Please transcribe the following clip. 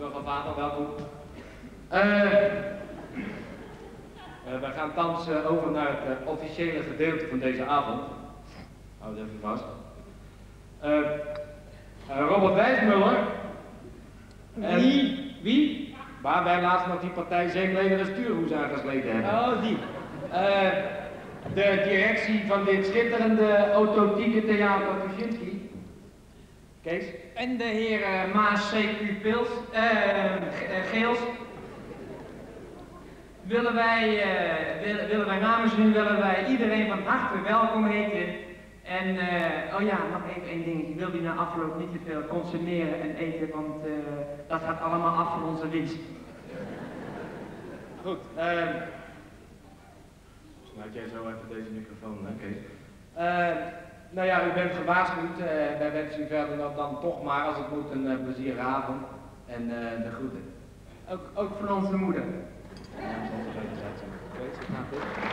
Burger Vader, welkom. We gaan thans over naar het officiële gedeelte van deze avond. Houd even vast. Robert Wijsmuller. Wie? Waar wij laatst nog die partij Zeemleden en Stuurhoes aangesleten hebben. Oh, die. De directie van dit schitterende authentieke theater Tuschinski. Kees? En de heer Maas CQ Pils, Geels. Willen wij namens u iedereen van harte welkom heten. En, oh ja, nog even één dingetje. Wil u na afloop niet te veel consumeren en eten, want dat gaat allemaal af van onze winst. Goed, sluit jij zo even deze microfoon, hè Kees? Nou ja, u bent gewaarschuwd. Wij wensen u verder dan toch maar, als het moet, een plezierige avond. En de groeten. Ook van onze moeder. Ja, dat zal toch even zijn.